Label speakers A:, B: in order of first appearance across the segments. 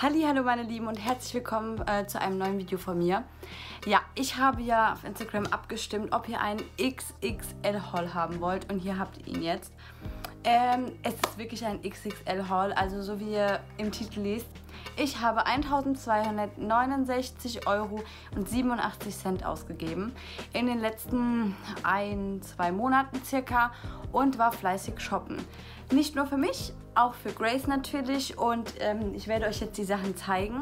A: Hallo meine Lieben und herzlich willkommen zu einem neuen Video von mir. Ja, ich habe ja auf Instagram abgestimmt, ob ihr einen XXL-Haul haben wollt und hier habt ihr ihn jetzt. Es ist wirklich ein XXL-Haul, also so wie ihr im Titel liest. Ich habe 1.269,87 Euro ausgegeben in den letzten 1-2 Monaten circa und war fleißig shoppen. Nicht nur für mich, auch für Grace natürlich, und ich werde euch jetzt die Sachen zeigen.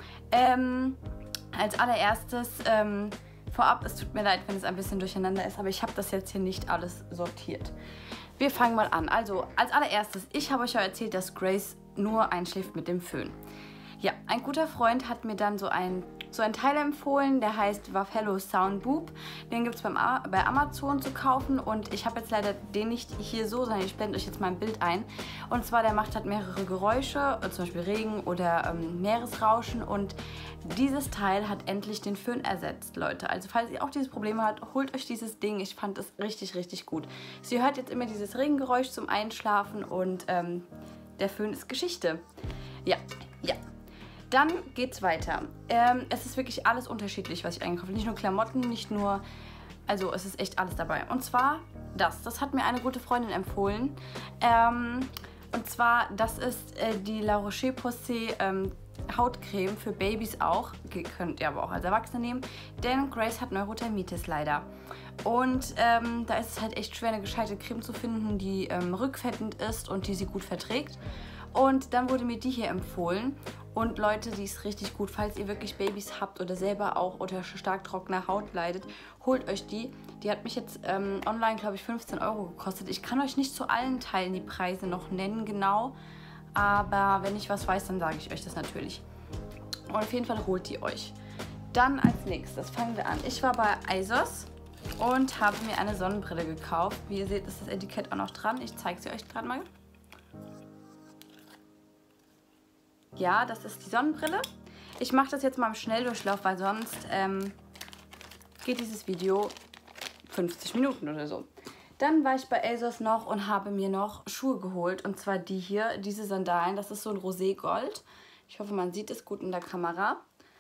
A: Als allererstes, vorab, es tut mir leid, wenn es ein bisschen durcheinander ist, aber ich habe das jetzt hier nicht alles sortiert. Wir fangen mal an. Also, als allererstes, ich habe euch ja erzählt, dass Grace nur einschläft mit dem Föhn. Ja, ein guter Freund hat mir dann so ein Teil empfohlen, der heißt Vaffello Soundboop. Den gibt es bei Amazon zu kaufen und ich habe jetzt leider den nicht hier so, sondern ich blende euch jetzt mal ein Bild ein. Und zwar, der macht halt mehrere Geräusche, zum Beispiel Regen oder Meeresrauschen, und dieses Teil hat endlich den Föhn ersetzt, Leute. Also falls ihr auch dieses Problem habt, holt euch dieses Ding. Ich fand es richtig, richtig gut. Sie hört jetzt immer dieses Regengeräusch zum Einschlafen und der Föhn ist Geschichte. Ja. Dann geht's weiter. Es ist wirklich alles unterschiedlich, was ich einkaufe. Nicht nur Klamotten, nicht nur... Also es ist echt alles dabei. Und zwar das hat mir eine gute Freundin empfohlen. Und zwar, das ist die La Roche-Posay Hautcreme für Babys auch. Könnt ihr aber auch als Erwachsene nehmen. Denn Grace hat Neurodermitis leider. Und da ist es halt echt schwer, eine gescheite Creme zu finden, die rückfettend ist und die sie gut verträgt. Und dann wurde mir die hier empfohlen. Und Leute, die ist richtig gut. Falls ihr wirklich Babys habt oder selber auch unter stark trockener Haut leidet, holt euch die. Die hat mich jetzt online, glaube ich, 15 Euro gekostet. Ich kann euch nicht zu allen Teilen die Preise noch nennen genau. Aber wenn ich was weiß, dann sage ich euch das natürlich. Und auf jeden Fall holt die euch. Dann als nächstes fangen wir an. Ich war bei ASOS und habe mir eine Sonnenbrille gekauft. Wie ihr seht, ist das Etikett auch noch dran. Ich zeige sie euch gerade mal. Ja, das ist die Sonnenbrille. Ich mache das jetzt mal im Schnelldurchlauf, weil sonst geht dieses Video 50 Minuten oder so. Dann war ich bei ASOS noch und habe mir noch Schuhe geholt. Und zwar die hier, diese Sandalen. Das ist so ein Roségold. Ich hoffe, man sieht es gut in der Kamera.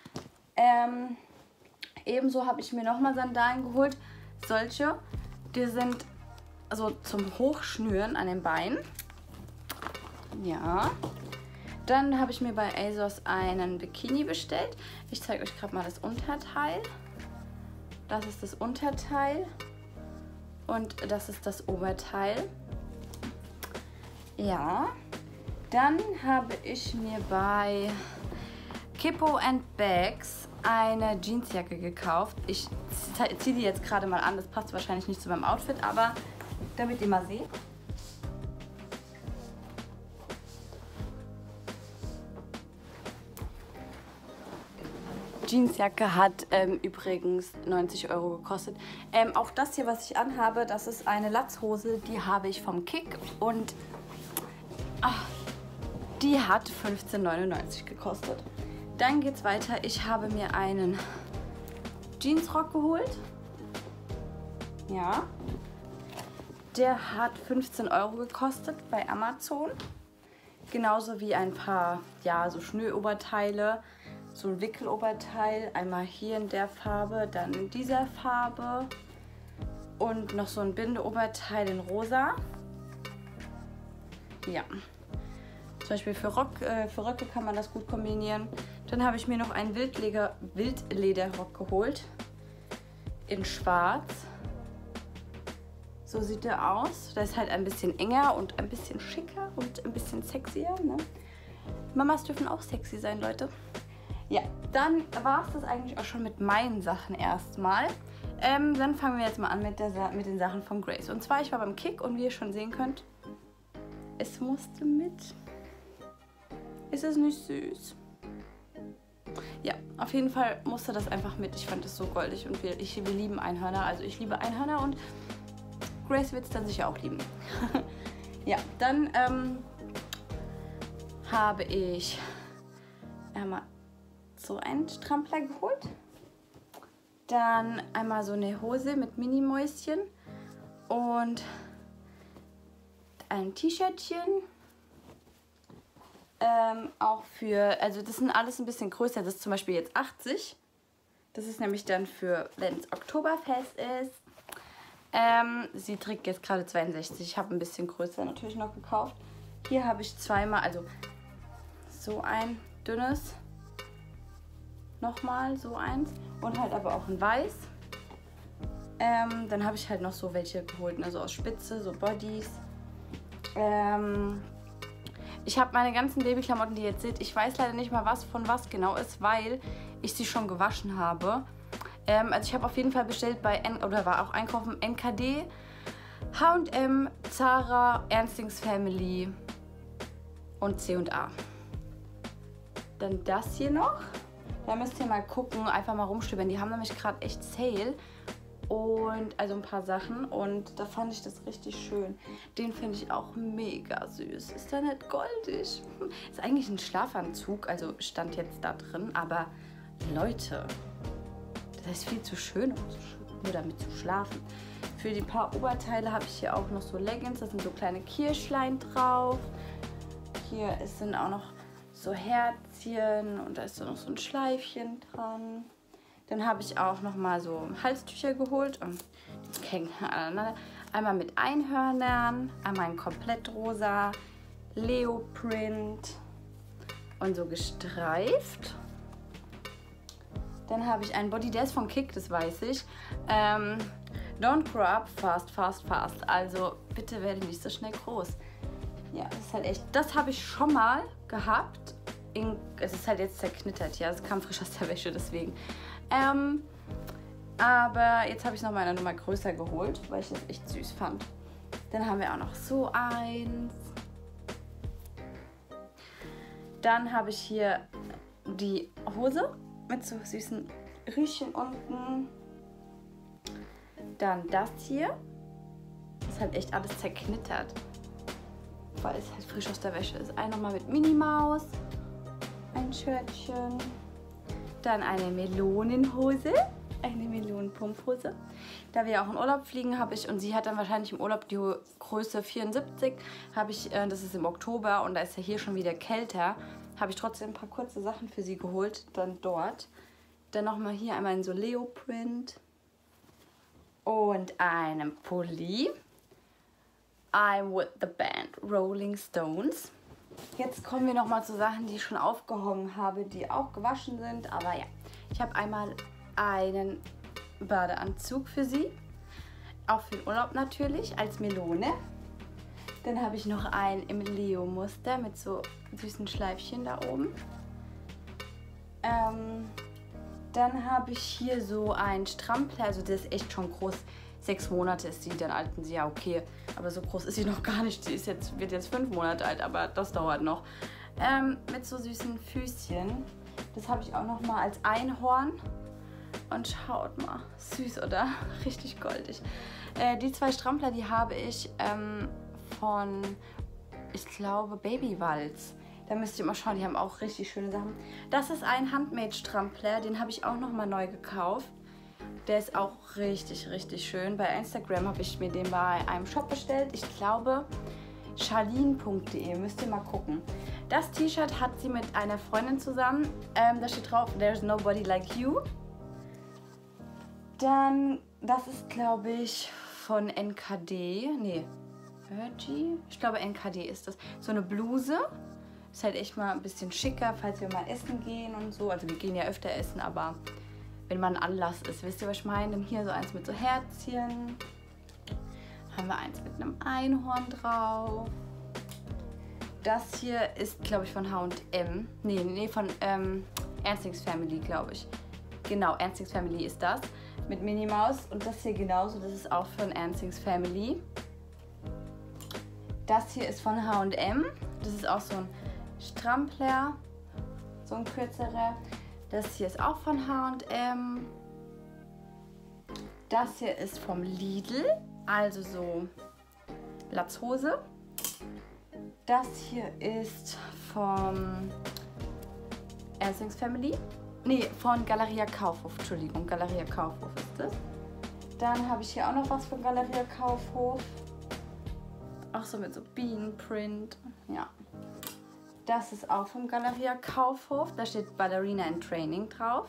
A: Ebenso habe ich mir nochmal Sandalen geholt. Solche. Die sind also zum Hochschnüren an den Beinen. Ja. Dann habe ich mir bei ASOS einen Bikini bestellt. Ich zeige euch gerade mal das Unterteil. Das ist das Unterteil. Und das ist das Oberteil. Ja. Dann habe ich mir bei Kippo & Bags eine Jeansjacke gekauft. Ich ziehe die jetzt gerade mal an. Das passt wahrscheinlich nicht zu meinem Outfit, aber damit ihr mal seht. Jeansjacke hat übrigens 90 Euro gekostet. Auch das hier, was ich anhabe, das ist eine Latzhose, die habe ich vom Kick und die hat 15,99 gekostet. Dann geht's weiter. Ich habe mir einen Jeansrock geholt. Ja. Der hat 15 Euro gekostet bei Amazon. Genauso wie ein paar, ja, so Schnüroberteile. So ein Wickeloberteil, einmal hier in der Farbe, dann in dieser Farbe und noch so ein Bindeoberteil in rosa. Ja, zum Beispiel für Röcke kann man das gut kombinieren. Dann habe ich mir noch einen Wildlederrock geholt in schwarz. So sieht der aus. Der ist halt ein bisschen enger und ein bisschen schicker und ein bisschen sexier, ne? Mamas dürfen auch sexy sein, Leute. Ja, dann war es das eigentlich auch schon mit meinen Sachen erstmal. Dann fangen wir jetzt mal an mit den Sachen von Grace. Und zwar, ich war beim Kick und wie ihr schon sehen könnt, es musste mit. Ist es nicht süß? Ja, auf jeden Fall musste das einfach mit. Ich fand es so goldig und wir lieben Einhörner. Also ich liebe Einhörner und Grace wird es dann sicher auch lieben. Ja, dann habe ich einmal so einen Strampler geholt. Dann einmal so eine Hose mit Mini-Mäuschen und ein T-Shirtchen, auch für, also das sind alles ein bisschen größer. Das ist zum Beispiel jetzt 80. Das ist nämlich dann für, wenn es Oktoberfest ist. Sie trägt jetzt gerade 62. Ich habe ein bisschen größer natürlich noch gekauft. Hier habe ich zweimal, also so ein dünnes. Nochmal so eins. Und halt aber auch in weiß. Dann habe ich halt noch so welche geholt, also aus Spitze, so Bodies. Ich habe meine ganzen Babyklamotten, die ihr jetzt seht, ich weiß leider nicht mal, was von was genau ist, weil ich sie schon gewaschen habe. Also ich habe auf jeden Fall bestellt bei, oder war auch einkaufen, NKD, H&M, Zara, Ernstings Family und C&A. Dann das hier noch. Da müsst ihr mal gucken, einfach mal rumstöbern. Die haben nämlich gerade echt Sale. Und also ein paar Sachen und da fand ich das richtig schön. Den finde ich auch mega süß. Ist der nicht goldig? Ist eigentlich ein Schlafanzug, also stand jetzt da drin, aber Leute, das ist viel zu schön, um nur damit zu schlafen. Für die paar Oberteile habe ich hier auch noch so Leggings, da sind so kleine Kirschlein drauf. Hier sind auch noch so Herzchen und da ist so noch so ein Schleifchen dran. Dann habe ich auch noch mal so Halstücher geholt. Die hängen aneinander. Einmal mit Einhörnern, einmal in komplett rosa, Leoprint und so gestreift. Dann habe ich einen Body, der ist von Kick, das weiß ich. Don't grow up fast, fast, fast. Also bitte werde nicht so schnell groß. Ja, das ist halt echt. Das habe ich schon mal gehabt. Es ist halt jetzt zerknittert, ja. Es kam frisch aus der Wäsche, deswegen. Aber jetzt habe ich noch mal eine Nummer größer geholt, weil ich das echt süß fand. Dann haben wir auch noch so eins. Dann habe ich hier die Hose mit so süßen Rüschen unten. Dann das hier. Das ist halt echt alles zerknittert, weil es halt frisch aus der Wäsche ist. Ein nochmal mit Minnie Maus. Ein Shirtchen. Dann eine Melonenhose, eine Melonenpumphose. Da wir auch in Urlaub fliegen, habe ich, und sie hat dann wahrscheinlich im Urlaub die Größe 74, habe ich, das ist im Oktober und da ist ja hier schon wieder kälter, habe ich trotzdem ein paar kurze Sachen für sie geholt, dann dort. Dann nochmal hier einmal in so Leoprint und einem Pulli. I'm with the band Rolling Stones. Jetzt kommen wir nochmal zu Sachen, die ich schon aufgehangen habe, die auch gewaschen sind. Aber ja, ich habe einmal einen Badeanzug für sie. Auch für den Urlaub natürlich, als Melone. Dann habe ich noch einen im Leo-Muster mit so süßen Schleifchen da oben. Dann habe ich hier so einen Strampler, also der ist echt schon groß. 6 Monate ist sie, dann alten sie ja okay. Aber so groß ist sie noch gar nicht. Sie ist wird jetzt 5 Monate alt, aber das dauert noch. Mit so süßen Füßchen. Das habe ich auch noch mal als Einhorn. Und schaut mal, süß, oder? Richtig goldig. Die 2 Strampler, die habe ich von, ich glaube, Babywalz. Da müsst ihr mal schauen, die haben auch richtig schöne Sachen. Das ist ein Handmade-Strampler, den habe ich auch noch mal neu gekauft. Der ist auch richtig, richtig schön. Bei Instagram habe ich mir den bei einem Shop bestellt. Ich glaube, charlene.de. Müsst ihr mal gucken. Das T-Shirt hat sie mit einer Freundin zusammen. Da steht drauf, there's nobody like you. Dann, das ist, glaube ich, von NKD. Nee, Virgie? Ich glaube, NKD ist das. So eine Bluse. Ist halt echt mal ein bisschen schicker, falls wir mal essen gehen und so. Also wir gehen ja öfter essen, aber wenn man Anlass ist, wisst ihr, was ich meine? Dann hier so eins mit so Herzchen. Haben wir eins mit einem Einhorn drauf. Das hier ist, glaube ich, von H&M. Nee, von Ernstings Family, glaube ich. Genau, Ernstings Family ist das. Mit Minnie Maus. Und das hier genauso, das ist auch von Ernstings Family. Das hier ist von H&M. Das ist auch so ein Strampler. So ein kürzerer. Das hier ist auch von H&M. Das hier ist vom Lidl, also so Latzhose. Das hier ist vom Ernstings Family. Nee, von Galeria Kaufhof. Entschuldigung, Galeria Kaufhof ist das. Dann habe ich hier auch noch was von Galeria Kaufhof. Auch so mit so Bienenprint. Ja. Das ist auch vom Galeria Kaufhof. Da steht Ballerina in Training drauf.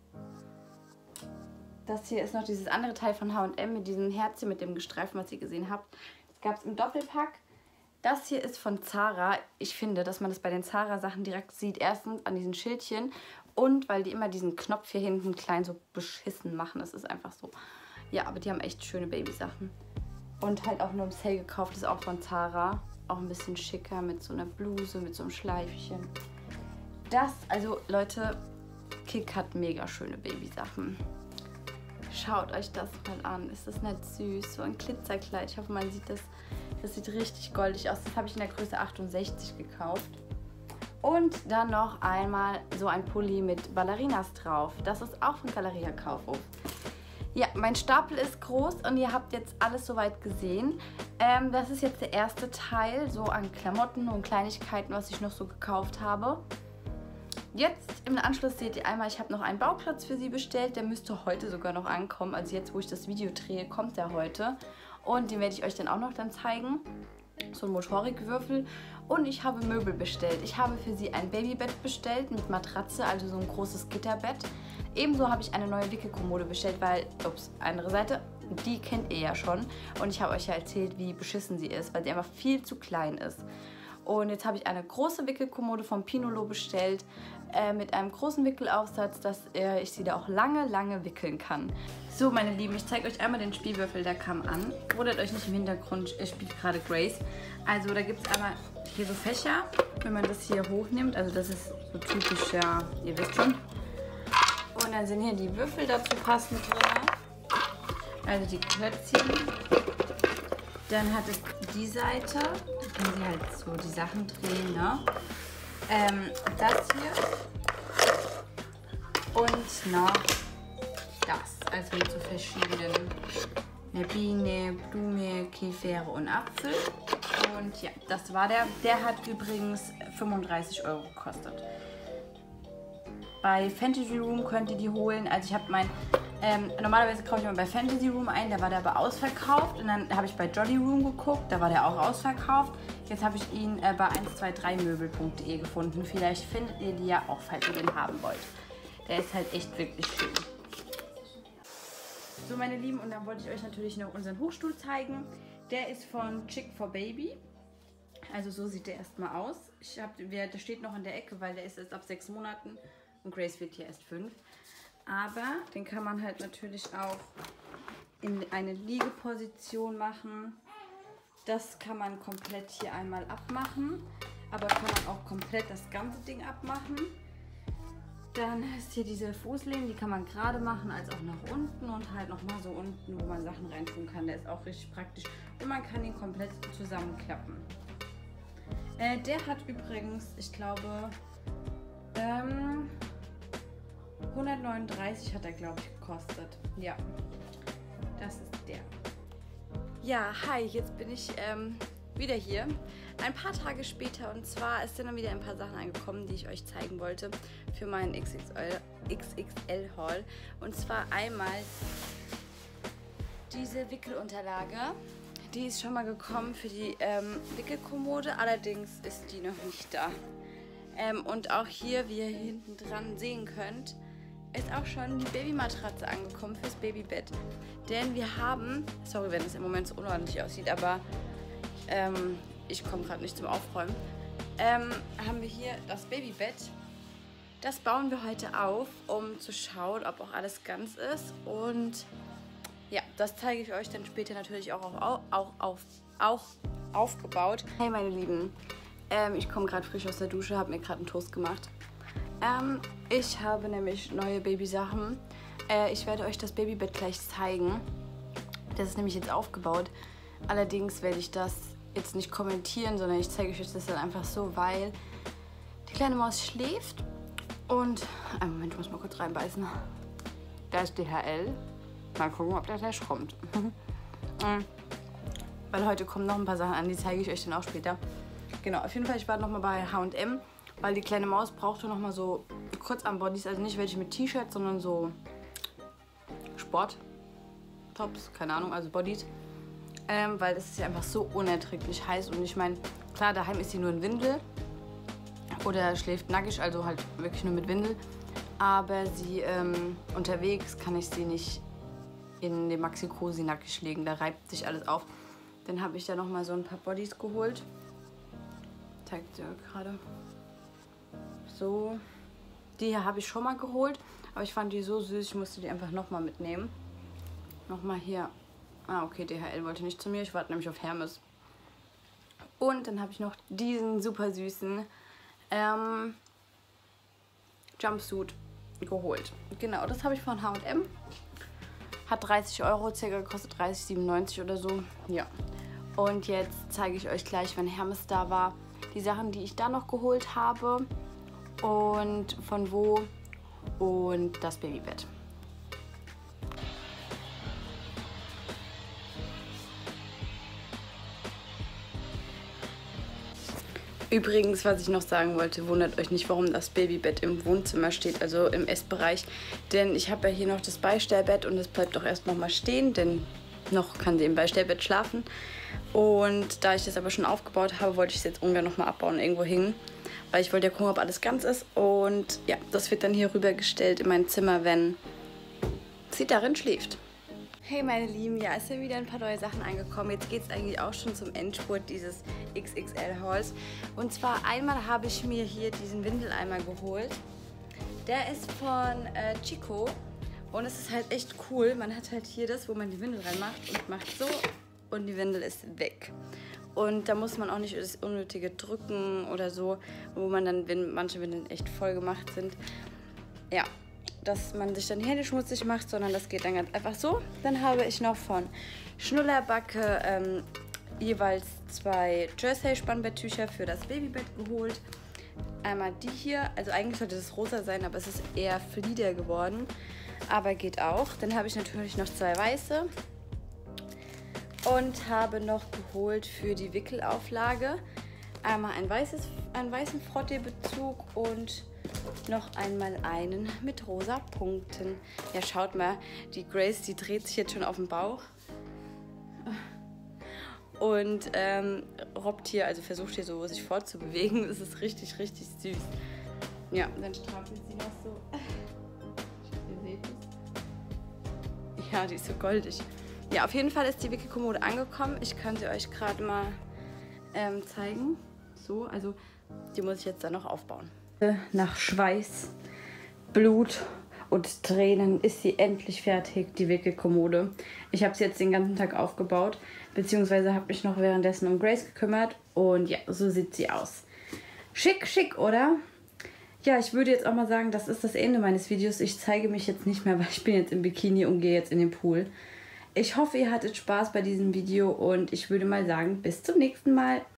A: Das hier ist noch dieses andere Teil von H&M mit diesem Herzchen, mit dem Gestreifen, was ihr gesehen habt. Das gab es im Doppelpack. Das hier ist von Zara. Ich finde, dass man das bei den Zara-Sachen direkt sieht. Erstens an diesen Schildchen und weil die immer diesen Knopf hier hinten klein so beschissen machen. Das ist einfach so. Ja, aber die haben echt schöne Babysachen. Und halt auch nur im Sale gekauft. Das ist auch von Zara. Auch ein bisschen schicker mit so einer Bluse, mit so einem Schleifchen. Das, also Leute, Kick hat mega schöne Babysachen. Schaut euch das mal an. Ist das nicht süß? So ein Glitzerkleid. Ich hoffe, man sieht das. Das sieht richtig goldig aus. Das habe ich in der Größe 68 gekauft. Und dann noch einmal so ein Pulli mit Ballerinas drauf. Das ist auch von Galeria Kaufhof. Ja, mein Stapel ist groß und ihr habt jetzt alles soweit gesehen. Das ist jetzt der erste Teil, so an Klamotten und Kleinigkeiten, was ich noch so gekauft habe. Jetzt im Anschluss seht ihr einmal, ich habe noch einen Bauplatz für sie bestellt. Der müsste heute sogar noch ankommen. Also jetzt, wo ich das Video drehe, kommt der heute. Und den werde ich euch dann auch noch zeigen. So ein Motorikwürfel. Und ich habe Möbel bestellt. Ich habe für sie ein Babybett bestellt mit Matratze, also so ein großes Gitterbett. Ebenso habe ich eine neue Wickelkommode bestellt, weil, ups, andere Seite, die kennt ihr ja schon. Und ich habe euch ja erzählt, wie beschissen sie ist, weil sie einfach viel zu klein ist. Und jetzt habe ich eine große Wickelkommode von Pinolo bestellt, mit einem großen Wickelaufsatz, dass ich sie da auch lange, lange wickeln kann. So, meine Lieben, ich zeige euch einmal den Spielwürfel, der kam an. Wundert euch nicht, im Hintergrund spielt gerade Grace. Also da gibt es einmal hier so Fächer, wenn man das hier hochnimmt. Also das ist so typisch, ja, ihr wisst schon. Und dann sind hier die Würfel dazu passend drin. Also die Klötzchen. Dann hat es die Seite. Da können sie halt so die Sachen drehen, ne? Das hier. Und noch das. Also mit so verschiedenen Biene, Blume, Kiefere und Apfel. Und ja, das war der. Der hat übrigens 35 € gekostet. Bei Fantasy Room könnt ihr die holen. Also ich habe normalerweise kaufe ich immer bei Fantasy Room ein, da war der aber ausverkauft. Und dann habe ich bei Jolly Room geguckt, da war der auch ausverkauft. Jetzt habe ich ihn bei 123möbel.de gefunden. Vielleicht findet ihr die ja auch, falls ihr den haben wollt. Der ist halt echt wirklich schön. So, meine Lieben, und dann wollte ich euch natürlich noch unseren Hochstuhl zeigen. Der ist von Chick for Baby. Also so sieht der erstmal aus. Der steht noch in der Ecke, weil der ist erst ab 6 Monaten. Und Grace wird hier erst 5. Aber den kann man halt natürlich auch in eine Liegeposition machen. Das kann man komplett hier einmal abmachen. Aber kann man auch komplett das ganze Ding abmachen. Dann ist hier diese Fußlehne, die kann man gerade machen, als auch nach unten. Und halt nochmal so unten, wo man Sachen reintun kann. Der ist auch richtig praktisch. Und man kann ihn komplett zusammenklappen. Der hat übrigens, ich glaube, 139 hat er, glaube ich, gekostet. Ja, das ist der. Ja, hi, jetzt bin ich wieder hier. Ein paar Tage später, und zwar ist dann wieder ein paar Sachen angekommen, die ich euch zeigen wollte für meinen XXL-Haul. Und zwar einmal diese Wickelunterlage. Die ist schon mal gekommen für die Wickelkommode, allerdings ist die noch nicht da. Und auch hier, wie ihr hinten dran sehen könnt, ist auch schon die Babymatratze angekommen fürs Babybett. Denn wir haben, sorry, wenn es im Moment so unordentlich aussieht, aber ich komme gerade nicht zum Aufräumen, haben wir hier das Babybett. Das bauen wir heute auf, um zu schauen, ob auch alles ganz ist. Und ja, das zeige ich euch dann später natürlich auch aufgebaut. Hey meine Lieben, ich komme gerade frisch aus der Dusche, habe mir gerade einen Toast gemacht. Ich habe nämlich neue Babysachen. Ich werde euch das Babybett gleich zeigen. Das ist nämlich jetzt aufgebaut. Allerdings werde ich das jetzt nicht kommentieren, sondern ich zeige euch das dann einfach so, weil die kleine Maus schläft. Und, einen Moment, ich muss mal kurz reinbeißen. Da ist DHL. Mal gucken, ob der gleich kommt. Weil heute kommen noch ein paar Sachen an, die zeige ich euch dann auch später. Genau, auf jeden Fall, ich war nochmal bei H&M, weil die kleine Maus brauchte nochmal so Kurzarmbodies, also nicht welche mit T-Shirts, sondern so Sporttops, keine Ahnung, also Bodies. Weil das ist ja einfach so unerträglich heiß und ich meine, klar, daheim ist sie nur in Windel, oder schläft nackig, also halt wirklich nur mit Windel. Aber sie unterwegs kann ich sie nicht in den Maxi Cosi nackig legen, da reibt sich alles auf. Dann habe ich da nochmal so ein paar Bodies geholt. Zeigt sie gerade. So. Die hier habe ich schon mal geholt, aber ich fand die so süß, ich musste die einfach nochmal mitnehmen. Nochmal hier. Ah, okay, DHL wollte nicht zu mir, ich warte nämlich auf Hermes. Und dann habe ich noch diesen super süßen Jumpsuit geholt. Genau, das habe ich von H&M. Hat 30 Euro circa gekostet, 30,97 oder so. Ja. Und jetzt zeige ich euch gleich, wenn Hermes da war, die Sachen, die ich da noch geholt habe. Und von wo. Und das Babybett. Übrigens, was ich noch sagen wollte, wundert euch nicht, warum das Babybett im Wohnzimmer steht, also im Essbereich. Denn ich habe ja hier noch das Beistellbett und es bleibt doch erst nochmal stehen, denn noch kann sie im Beistellbett schlafen. Und da ich das aber schon aufgebaut habe, wollte ich es jetzt ungern nochmal abbauen und irgendwo hängen. Weil ich wollte ja gucken, ob alles ganz ist. Und ja, das wird dann hier rübergestellt in mein Zimmer, wenn sie darin schläft. Hey meine Lieben, ja, es sind wieder ein paar neue Sachen angekommen. Jetzt geht es eigentlich auch schon zum Endspurt dieses XXL-Hauls. Und zwar einmal habe ich mir hier diesen Windeleimer geholt. Der ist von Chico und es ist halt echt cool. Man hat halt hier das, wo man die Windel reinmacht und macht so und die Windel ist weg. Und da muss man auch nicht das unnötige drücken oder so, wo man dann, wenn manche Windeln echt voll gemacht sind, ja, dass man sich dann die Hände schmutzig macht, sondern das geht dann ganz einfach so. Dann habe ich noch von Schnullerbacke jeweils 2 Jersey-Spannbetttücher für das Babybett geholt. Einmal die hier, also eigentlich sollte das rosa sein, aber es ist eher Flieder geworden, aber geht auch. Dann habe ich natürlich noch 2 weiße und habe noch geholt für die Wickelauflage einmal einen weißen Frottee-Bezug und noch einmal einen mit rosa Punkten. Ja, schaut mal, die Grace, die dreht sich jetzt schon auf den Bauch. Und robbt hier, also versucht hier so sich fortzubewegen. Das ist richtig, richtig süß. Ja, dann strampelt sie noch so. Ihr seht es. Ja, die ist so goldig. Ja, auf jeden Fall ist die Wickelkommode angekommen. Ich kann sie euch gerade mal zeigen. So, also die muss ich jetzt dann noch aufbauen. Nach Schweiß, Blut und Tränen ist sie endlich fertig, die Wickelkommode. Ich habe sie jetzt den ganzen Tag aufgebaut, beziehungsweise habe mich noch währenddessen um Grace gekümmert. Und ja, so sieht sie aus. Schick, schick, oder? Ja, ich würde jetzt auch mal sagen, das ist das Ende meines Videos. Ich zeige mich jetzt nicht mehr, weil ich bin jetzt im Bikini und gehe jetzt in den Pool. Ich hoffe, ihr hattet Spaß bei diesem Video und ich würde mal sagen, bis zum nächsten Mal.